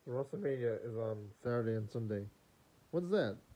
Wrestlemania is on Saturday and Sunday. What's that?